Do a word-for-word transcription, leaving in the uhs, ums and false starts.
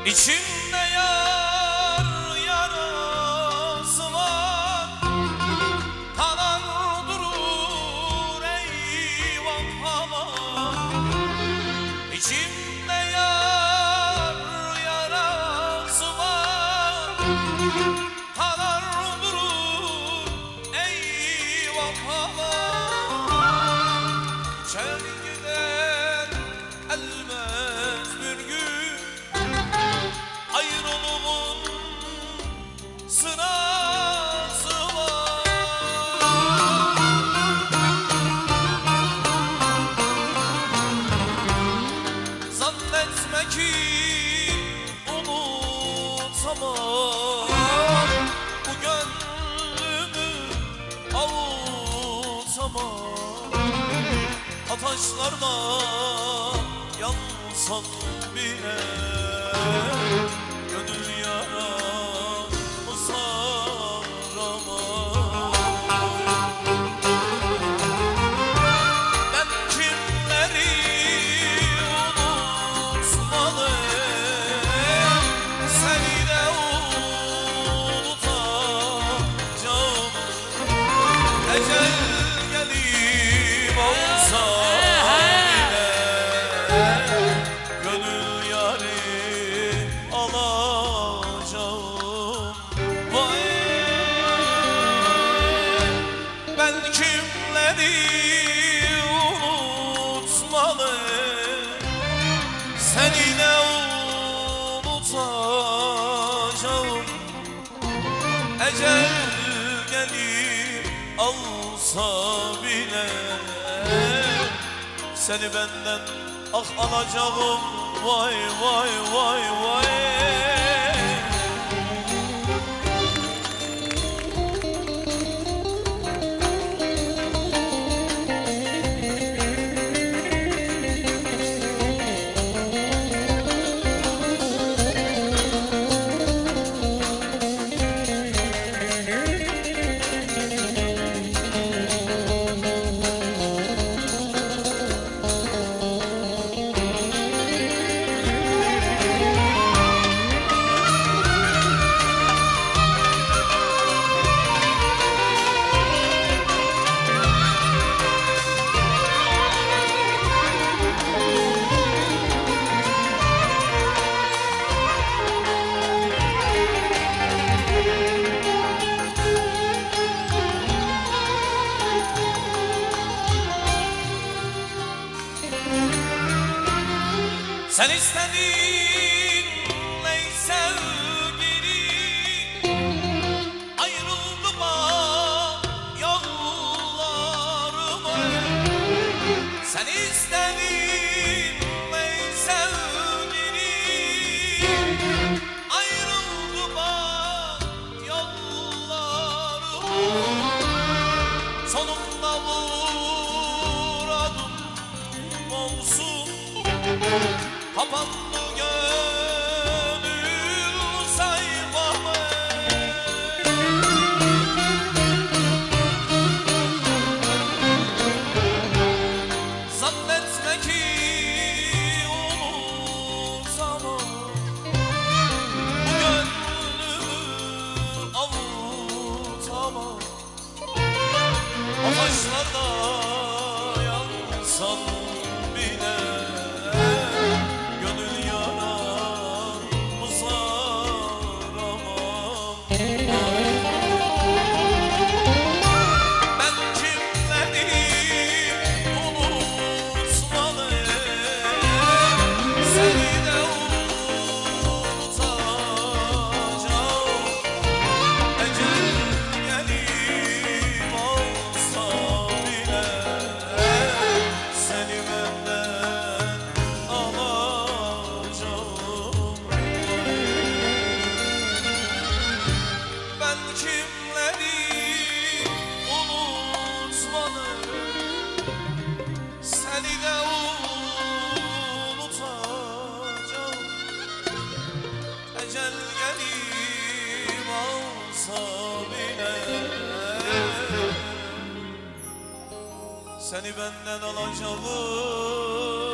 İçimde yar yarası var, kanar durur eyvah aman. İçimde yar yarası var, kanar durur eyvah aman. Çelgiden elmez bir gün ayrılığın sırası var. Zannetme ki unutamam, bu gönlümü avutamam. Ataşlarda yansan bile gönül yaramı saramam. Ben kimleri unutmadım, seni de unutacağım. Ecel gelip olsa bile gönül yâri alacağım. Vay, ben kimleri unutmalı, seni de unutacağım. Ecel gelip alsa bile seni benden ah alacağım. Vay vay vay vay. Sen istedin ey sevgili, ayrıldı bak yollarıma. Sen istedin ey sevgili, ayrıldı bak yollarıma. Sonunda uğradım olsun, kapandı gönül sayfamı. Zannetme ki unutamam, bu gönlümü avutamam. Ataşlarda yansan bile seni benden alacağım.